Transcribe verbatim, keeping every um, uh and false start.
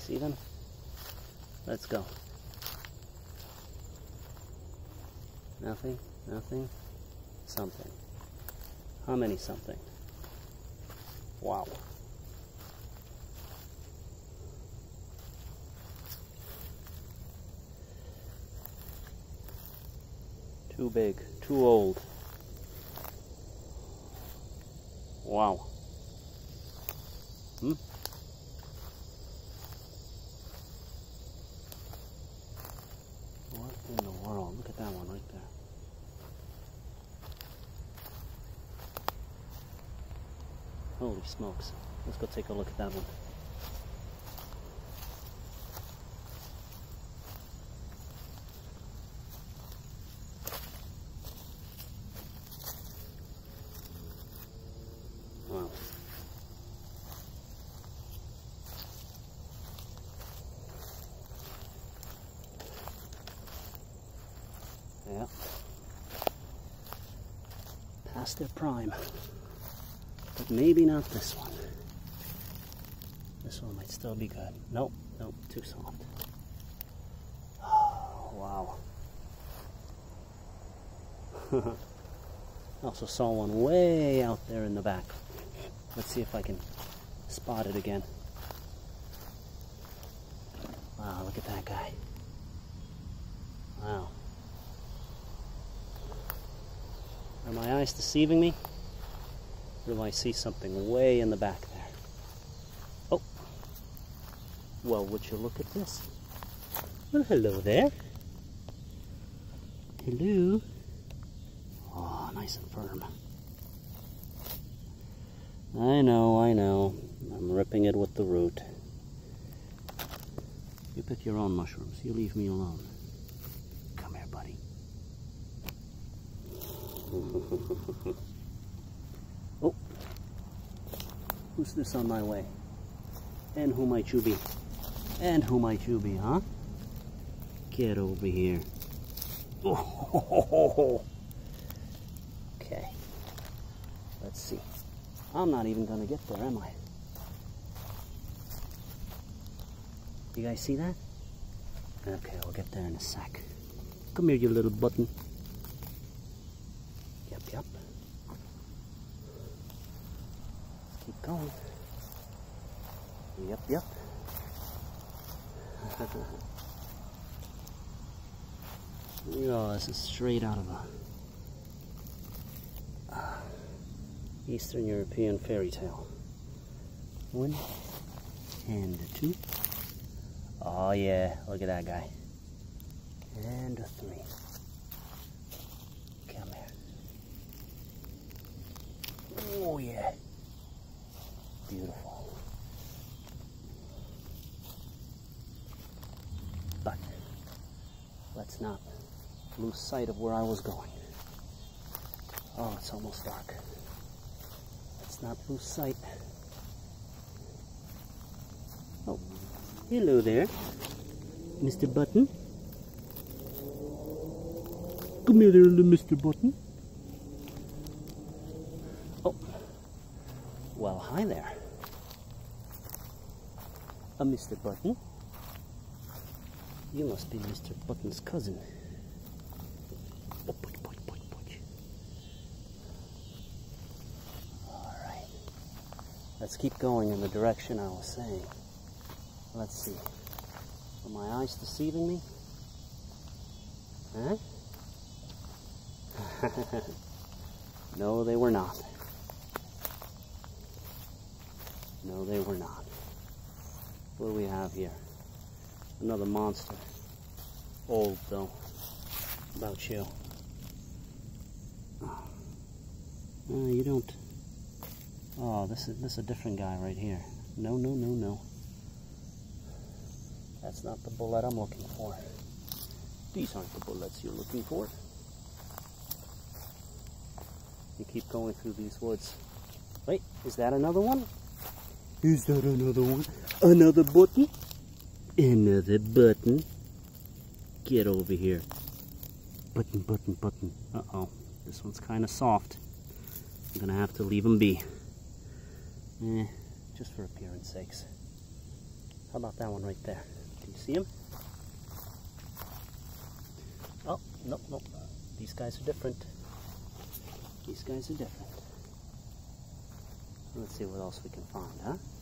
See them? Let's go. Nothing, nothing, something. How many something? Wow. Too big, too old. Wow. Hmm? What in the world? Look at that one right there. Holy smokes. Let's go take a look at that one. Wow. Yeah. Past their prime. But maybe not this one. This one might still be good. Nope, nope, too soft. Oh, wow. I also saw one way out there in the back. Let's see if I can spot it again. Wow, look at that guy. Wow. Are my eyes deceiving me? Or do I see something way in the back there? Oh. Well, would you look at this? Well, hello there. Hello. Oh, nice and firm. I know, I know. I'm ripping it with the root. You pick your own mushrooms. You leave me alone. Come here, buddy. Oh. Who's this on my way? And who might you be? And who might you be, huh? Get over here. Oh. Okay. Let's see. I'm not even gonna get there, am I? You guys see that? Okay, I'll get there in a sec. Come here, you little button. Yep, yep. Keep going. Yep, yep. Oh, this is straight out of a uh, Eastern European fairy tale. One and a two. Oh yeah, look at that guy. And a three. Come here. Oh yeah. Beautiful. But let's not lose sight of where I was going. Oh, it's almost dark. Let's not lose sight. Oh, hello there, Mister Button. Come here, little Mister Button. Oh, well, hi there. A Mister Button. You must be Mister Button's cousin. Oh, putch, putch, putch, putch. All right. Let's keep going in the direction I was saying. Let's see. Are my eyes deceiving me? Huh? No, they were not. No, they were not. What do we have here? Another monster. Old, though. About you. Oh. No, you don't. Oh, this is this is a different guy right here. No, no, no, no. That's not the bullet I'm looking for. These aren't the bullets you're looking for. You keep going through these woods. Wait, is that another one? Is that another one? Another button? Another button. Get over here. Button, button, button. Uh-oh. This one's kind of soft. I'm going to have to leave him be. Eh, just for appearance sakes. How about that one right there? Do you see him? Oh, no, no. These guys are different. These guys are different. Let's see what else we can find, huh?